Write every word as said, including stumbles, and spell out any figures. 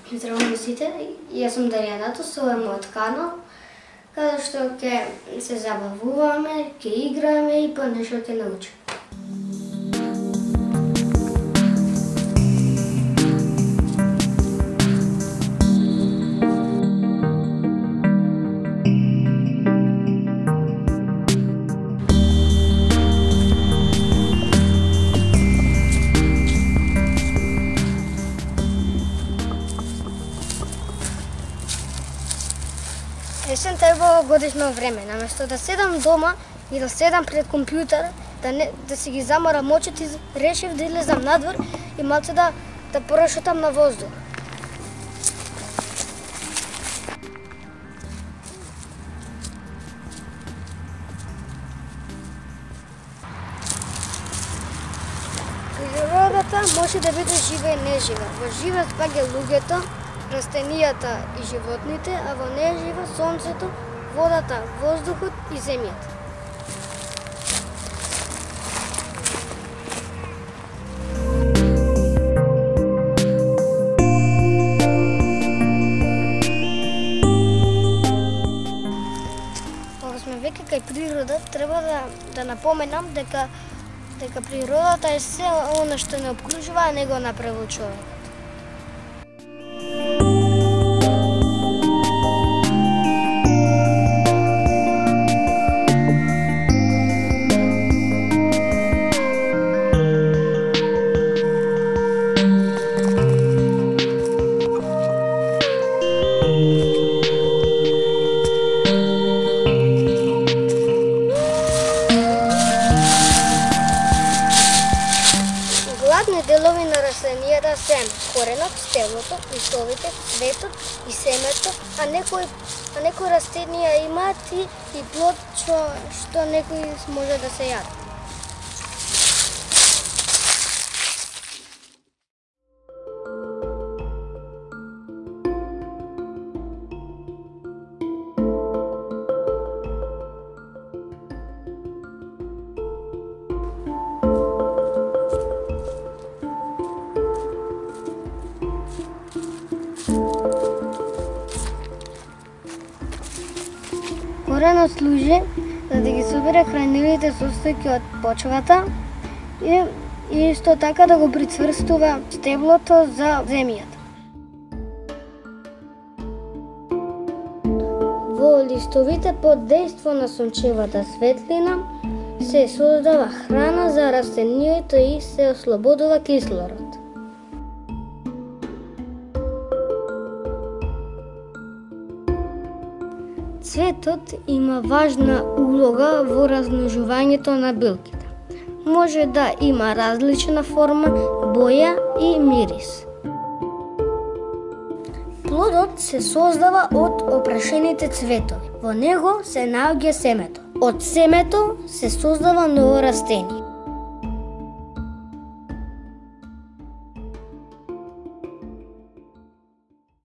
Здраво на сите, јас сум Дарјана, со е мојот канал, каде што ќе се забавуваме, ќе играме и понешто ќе научиме. Есен требало годишно време, наместо да седам дома и да седам пред компјутер, да, не, да си ги заморам очите, решив да излезам надвор и малце да, да порешетам на воздух. Природата може да биде жива и нежива. Во жива спаѓа луѓето, растенијата и животните, а во нежива сонцето, водата, воздухот и земјата. Кога сме веќе кај природа, треба да, да напоменам дека дека природата е се она што не обкружува, а не го направил човек. Главни делови на растенијата се коренот, стеблото, листовите, цветот и семето, а некои а некои растенија имаат и, и плод што, што некои може да се јаде. Коренот служи за да ги собере хранливите состојки од почвата и, и исто така да го прицврстува стеблото за земјата. Во листовите под дејство на сончевата светлина се создава храна за растенијето и се ослободува кислород. Цветот има важна улога во размножувањето на билките. Може да има различна форма, боја и мирис. Плодот се создава од опрашените цветови. Во него се наоѓа семето. Од семето се создава ново растение.